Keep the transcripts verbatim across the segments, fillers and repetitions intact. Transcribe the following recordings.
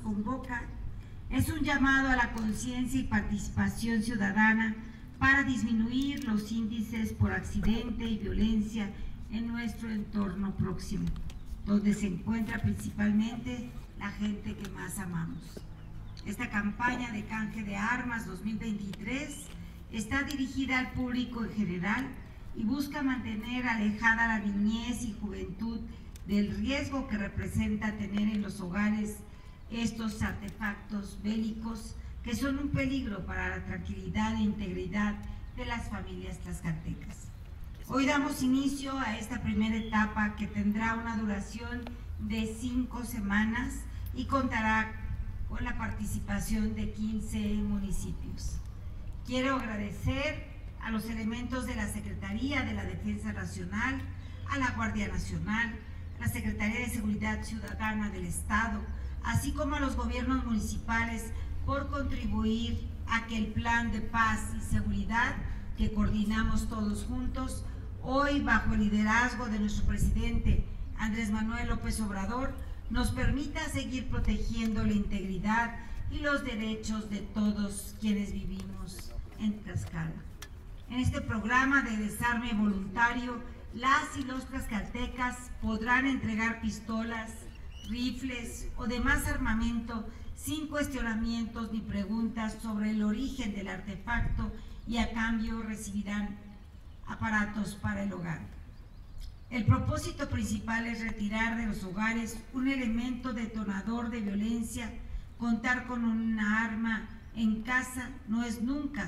convoca es un llamado a la conciencia y participación ciudadana para disminuir los índices por accidente y violencia en nuestro entorno próximo, donde se encuentra principalmente la gente que más amamos. Esta campaña de canje de armas dos mil veintitrés está dirigida al público en general y busca mantener alejada la niñez y juventud del riesgo que representa tener en los hogares estos artefactos bélicos que son un peligro para la tranquilidad e integridad de las familias tlaxcaltecas. Hoy damos inicio a esta primera etapa que tendrá una duración de cinco semanas y contará con la participación de quince municipios. Quiero agradecer a los elementos de la Secretaría de la Defensa Nacional, a la Guardia Nacional, a la Secretaría de Seguridad Ciudadana del Estado, así como a los gobiernos municipales por contribuir a que el plan de paz y seguridad que coordinamos todos juntos, hoy bajo el liderazgo de nuestro presidente Andrés Manuel López Obrador, nos permita seguir protegiendo la integridad y los derechos de todos quienes vivimos en Tlaxcala. En este programa de desarme voluntario, las y los tlaxcaltecas podrán entregar pistolas, rifles o demás armamento sin cuestionamientos ni preguntas sobre el origen del artefacto y a cambio recibirán aparatos para el hogar. El propósito principal es retirar de los hogares un elemento detonador de violencia. Contar con una arma en casa no es nunca,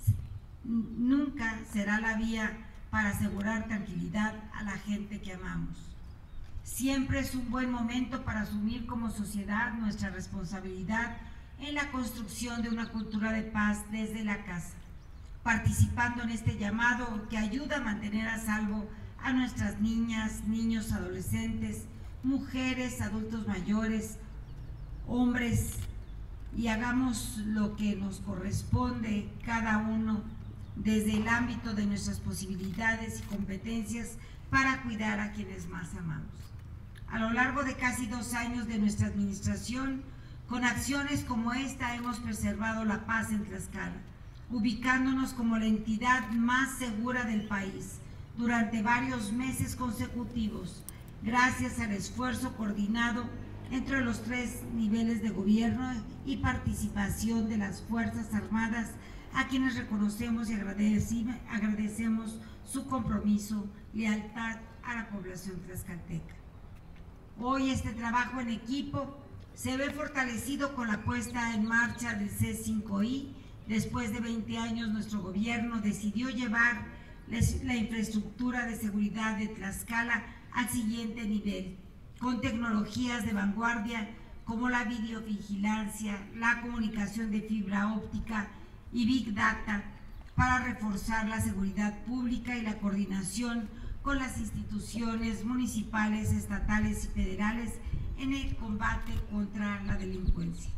nunca será la vía para asegurar tranquilidad a la gente que amamos. Siempre es un buen momento para asumir como sociedad nuestra responsabilidad en la construcción de una cultura de paz desde la casa, participando en este llamado que ayuda a mantener a salvo a nuestras niñas, niños, adolescentes, mujeres, adultos mayores, hombres, y hagamos lo que nos corresponde cada uno desde el ámbito de nuestras posibilidades y competencias para cuidar a quienes más amamos. A lo largo de casi dos años de nuestra administración, con acciones como esta hemos preservado la paz en Tlaxcala, ubicándonos como la entidad más segura del país durante varios meses consecutivos, gracias al esfuerzo coordinado entre los tres niveles de gobierno y participación de las Fuerzas Armadas, a quienes reconocemos y agradecemos su compromiso, lealtad a la población tlaxcalteca. Hoy este trabajo en equipo se ve fortalecido con la puesta en marcha del C cinco I. Después de veinte años, nuestro gobierno decidió llevar la infraestructura de seguridad de Tlaxcala al siguiente nivel, con tecnologías de vanguardia como la videovigilancia, la comunicación de fibra óptica y Big Data, para reforzar la seguridad pública y la coordinación con las instituciones municipales, estatales y federales en el combate contra la delincuencia.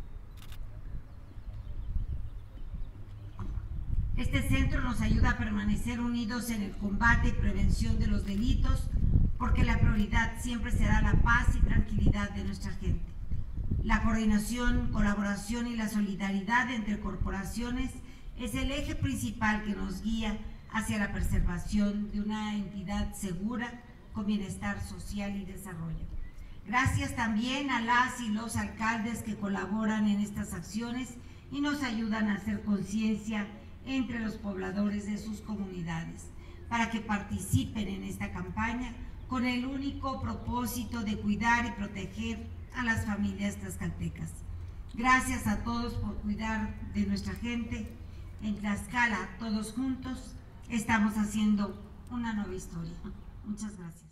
Este centro nos ayuda a permanecer unidos en el combate y prevención de los delitos, porque la prioridad siempre será la paz y tranquilidad de nuestra gente. La coordinación, colaboración y la solidaridad entre corporaciones es el eje principal que nos guía hacia la preservación de una entidad segura con bienestar social y desarrollo. Gracias también a las y los alcaldes que colaboran en estas acciones y nos ayudan a hacer conciencia entre los pobladores de sus comunidades, para que participen en esta campaña con el único propósito de cuidar y proteger a las familias tlaxcaltecas. Gracias a todos por cuidar de nuestra gente. En Tlaxcala, todos juntos, estamos haciendo una nueva historia. Muchas gracias.